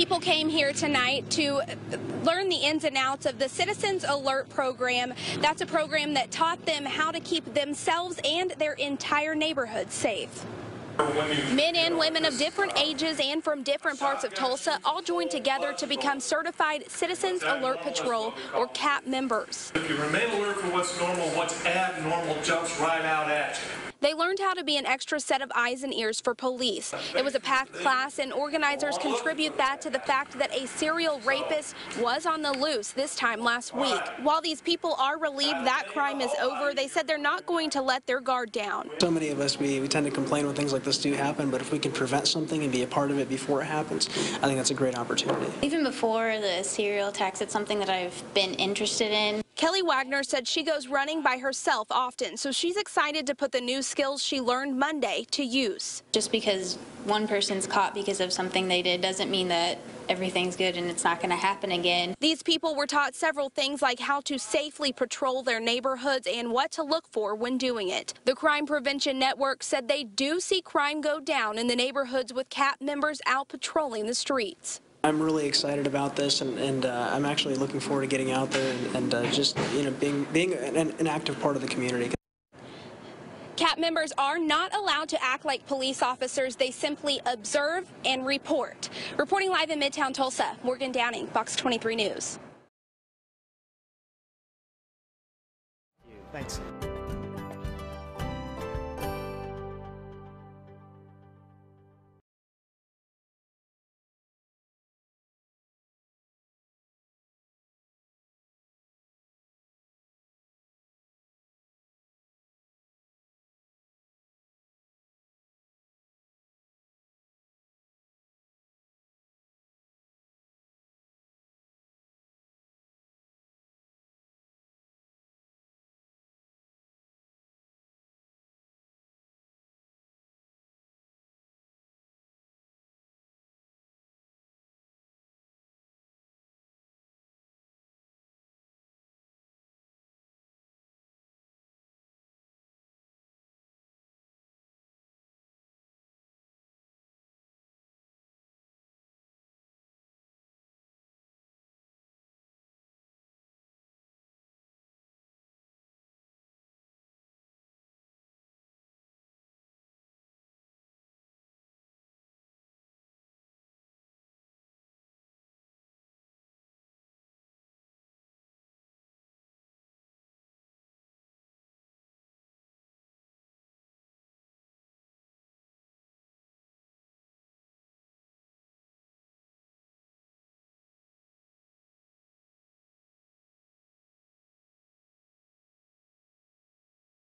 People came here tonight to learn the ins and outs of the Citizens Alert program. That's a program that taught them how to keep themselves and their entire neighborhood safe. Men and women of different ages and from different parts of Tulsa all joined together to become certified Citizens Alert Patrol, or CAP members. If you remain alert for what's normal, what's abnormal jumps right out at you. They learned how to be an extra set of eyes and ears for police. It was a packed class, and organizers contribute that to the fact that a serial rapist was on the loose this time last week. While these people are relieved that crime is over, they said they're not going to let their guard down. So many of us, we tend to complain when things like this do happen, but if we can prevent something and be a part of it before it happens, I think that's a great opportunity. Even before the serial attacks, it's something that I've been interested in. Kelly Wagner said she goes running by herself often, so she's excited to put the new skills she learned Monday to use. Just because one person's caught because of something they did doesn't mean that everything's good and it's not going to happen again. These people were taught several things like how to safely patrol their neighborhoods and what to look for when doing it. The Crime Prevention Network said they do see crime go down in the neighborhoods with CAP members out patrolling the streets. I'm really excited about this, and I'm actually looking forward to getting out there and just being an active part of the community. CAP members are not allowed to act like police officers. They simply observe and report. Reporting live in Midtown Tulsa, Morgan Downing, Fox 23 News. Thanks.